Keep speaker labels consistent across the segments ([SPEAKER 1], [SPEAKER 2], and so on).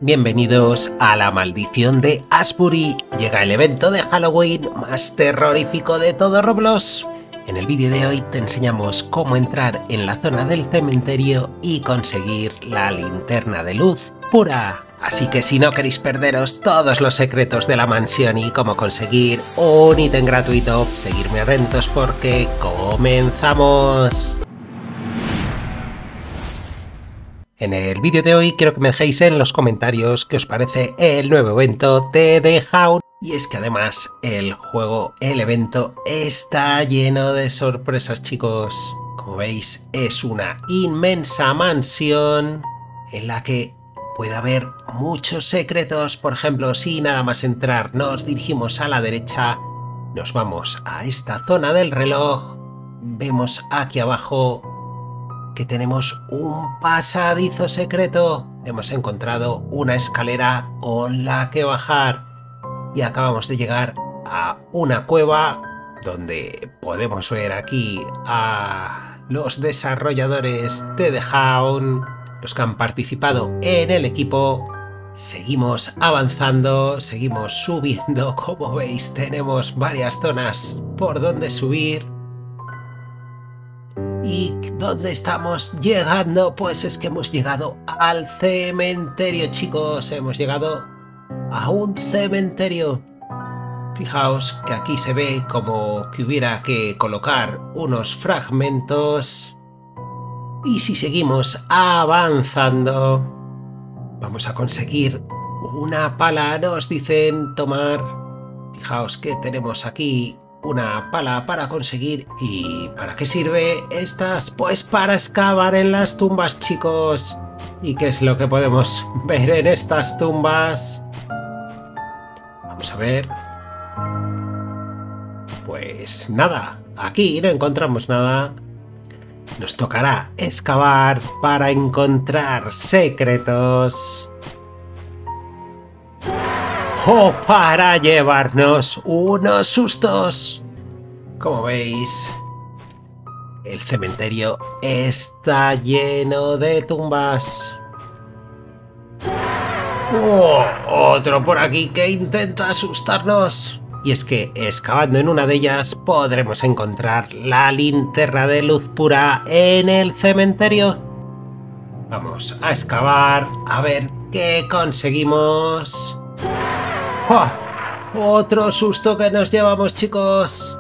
[SPEAKER 1] Bienvenidos a la maldición de Ashbury. Llega el evento de Halloween más terrorífico de todo Roblox. En el vídeo de hoy te enseñamos cómo entrar en la zona del cementerio y conseguir la linterna de luz pura. Así que si no queréis perderos todos los secretos de la mansión y cómo conseguir un ítem gratuito, seguidme atentos porque comenzamos. En el vídeo de hoy quiero que me dejéis en los comentarios qué os parece el nuevo evento de The Hound. Y es que además el evento está lleno de sorpresas, chicos. Como veis, es una inmensa mansión en la que puede haber muchos secretos. Por ejemplo, si nada más entrar nos dirigimos a la derecha, nos vamos a esta zona del reloj, vemos aquí abajo que tenemos un pasadizo secreto. Hemos encontrado una escalera con la que bajar y acabamos de llegar a una cueva donde podemos ver aquí a los desarrolladores de The Hound, los que han participado en el equipo. Seguimos avanzando, seguimos subiendo. Como veis, tenemos varias zonas por donde subir. ¿Y dónde estamos llegando? Pues es que hemos llegado al cementerio, chicos. Hemos llegado a un cementerio. Fijaos que aquí se ve como que hubiera que colocar unos fragmentos. Y si seguimos avanzando, vamos a conseguir una pala. Nos dicen tomar. Fijaos que tenemos aquí una pala para conseguir. ¿Y para qué sirve estas? Pues para excavar en las tumbas, chicos. ¿Y qué es lo que podemos ver en estas tumbas? Vamos a ver. Pues nada, aquí no encontramos nada. Nos tocará excavar para encontrar secretos. ¡O para llevarnos unos sustos! Como veis, el cementerio está lleno de tumbas. ¡Oh! Otro por aquí que intenta asustarnos. Y es que excavando en una de ellas podremos encontrar la linterna de luz pura en el cementerio. Vamos a excavar a ver qué conseguimos. ¡Oh! Otro susto que nos llevamos, chicos.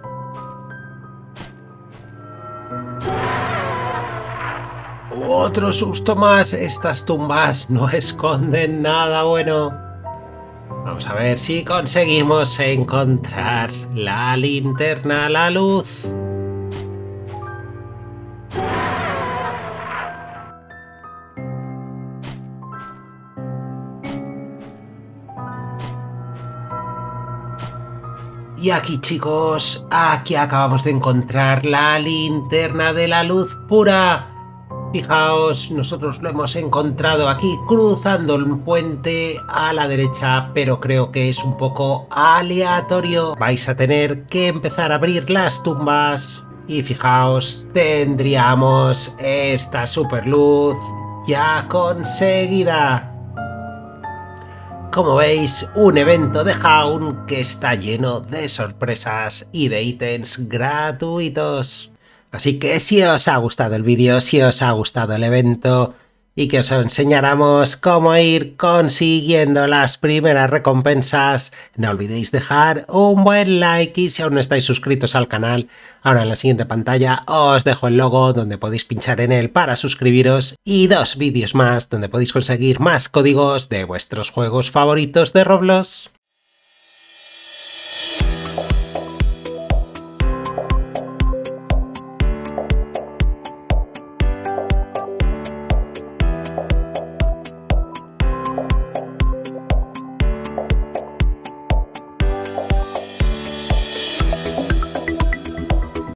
[SPEAKER 1] Otro susto más. Estas tumbas no esconden nada bueno. Vamos a ver si conseguimos encontrar la linterna, la luz. Y aquí, chicos, aquí acabamos de encontrar la linterna de la luz pura. Fijaos, nosotros lo hemos encontrado aquí cruzando el puente a la derecha, pero creo que es un poco aleatorio. Vais a tener que empezar a abrir las tumbas y fijaos, tendríamos esta super luz ya conseguida. Como veis, un evento de Hound que está lleno de sorpresas y de ítems gratuitos. Así que si os ha gustado el vídeo, si os ha gustado el evento y que os enseñáramos cómo ir consiguiendo las primeras recompensas, no olvidéis dejar un buen like y si aún no estáis suscritos al canal, ahora en la siguiente pantalla os dejo el logo donde podéis pinchar en él para suscribiros y 2 vídeos más donde podéis conseguir más códigos de vuestros juegos favoritos de Roblox.